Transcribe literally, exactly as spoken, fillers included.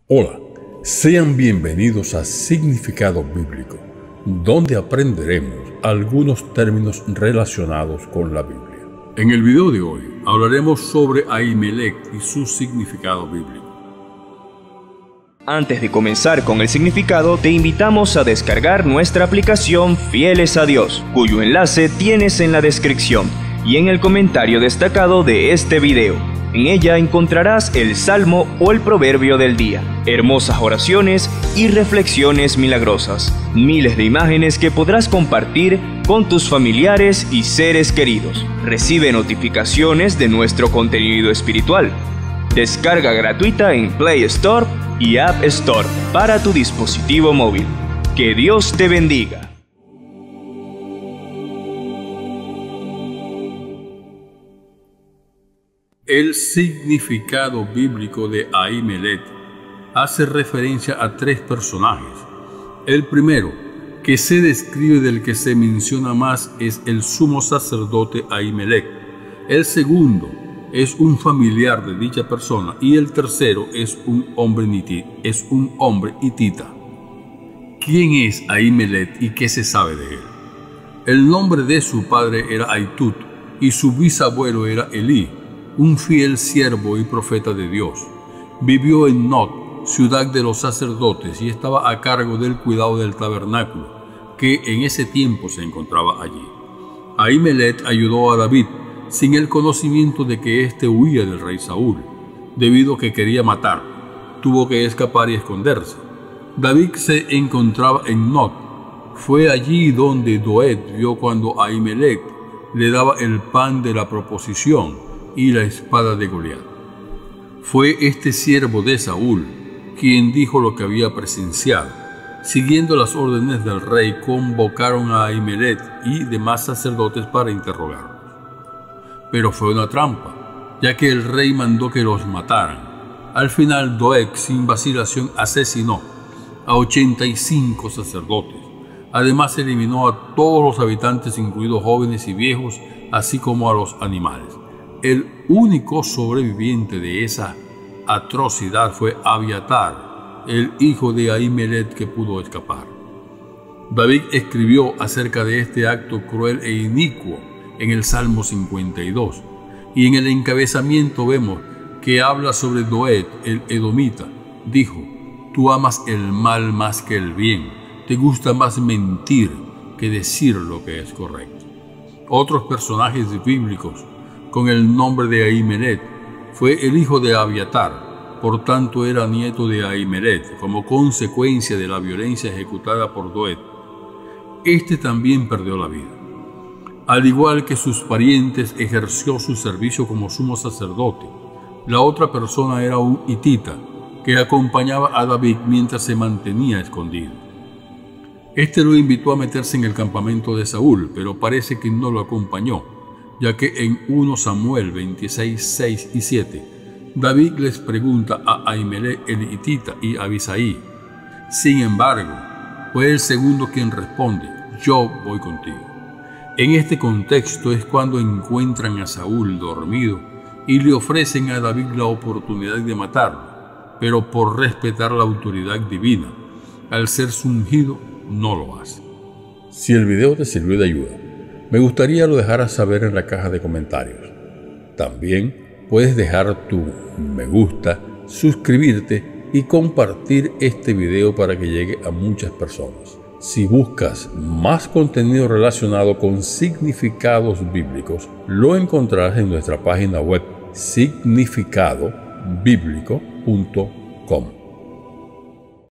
Hola, sean bienvenidos a Significado Bíblico, donde aprenderemos algunos términos relacionados con la Biblia. En el video de hoy hablaremos sobre Ahimelech y su significado bíblico. Antes de comenzar con el significado, te invitamos a descargar nuestra aplicación Fieles a Dios, cuyo enlace tienes en la descripción y en el comentario destacado de este video. En ella encontrarás el salmo o el proverbio del día, hermosas oraciones y reflexiones milagrosas, miles de imágenes que podrás compartir con tus familiares y seres queridos. Recibe notificaciones de nuestro contenido espiritual. Descarga gratuita en Play Store y App Store para tu dispositivo móvil. Que Dios te bendiga. El significado bíblico de Ahimelech hace referencia a tres personajes. El primero, que se describe, del que se menciona más, es el sumo sacerdote Ahimelech. El segundo es un familiar de dicha persona y el tercero es un hombre niti, es un hombre hitita. ¿Quién es Ahimelech y qué se sabe de él? El nombre de su padre era Ahitub y su bisabuelo era Elí, un fiel siervo y profeta de Dios. Vivió en Nob, ciudad de los sacerdotes, y estaba a cargo del cuidado del tabernáculo, que en ese tiempo se encontraba allí. Ahimelech ayudó a David, sin el conocimiento de que éste huía del rey Saúl, debido a que quería matar. Tuvo que escapar y esconderse. David se encontraba en Nob. Fue allí donde Doeg vio cuando Ahimelech le daba el pan de la proposición y la espada de Goliat. Fue este siervo de Saúl quien dijo lo que había presenciado. Siguiendo las órdenes del rey, convocaron a Ahimelech y demás sacerdotes para interrogarlos. Pero fue una trampa, ya que el rey mandó que los mataran. Al final, Doeg, sin vacilación, asesinó a ochenta y cinco sacerdotes. Además, eliminó a todos los habitantes, incluidos jóvenes y viejos, así como a los animales. El único sobreviviente de esa atrocidad fue Abiatar, el hijo de Ahimelech, que pudo escapar. David escribió acerca de este acto cruel e inicuo en el Salmo cincuenta y dos, y en el encabezamiento vemos que habla sobre Doeg, el edomita. Dijo: tú amas el mal más que el bien, te gusta más mentir que decir lo que es correcto. Otros personajes bíblicos con el nombre de Ahimelech fue el hijo de Abiatar, por tanto era nieto de Ahimelech, como consecuencia de la violencia ejecutada por Doeg. Este también perdió la vida. Al igual que sus parientes, ejerció su servicio como sumo sacerdote. La otra persona era un hitita que acompañaba a David mientras se mantenía escondido. Este lo invitó a meterse en el campamento de Saúl, pero parece que no lo acompañó, ya que en primero Samuel veintiséis, seis y siete, David les pregunta a Ahimelech el hitita y a Abisai. Sin embargo, fue el segundo quien responde: yo voy contigo. En este contexto es cuando encuentran a Saúl dormido y le ofrecen a David la oportunidad de matarlo, pero por respetar la autoridad divina, al ser su ungido, no lo hace. Si el video te sirvió de ayuda, me gustaría lo dejaras saber en la caja de comentarios. También puedes dejar tu me gusta, suscribirte y compartir este video para que llegue a muchas personas. Si buscas más contenido relacionado con significados bíblicos, lo encontrarás en nuestra página web significado bíblico punto com.